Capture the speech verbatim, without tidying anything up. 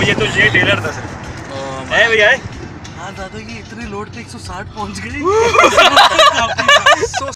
ये तो ये टेलर था सर। है भैया हाँ दादा, ये इतने लोड पे एक सौ साठ पहुंच गई।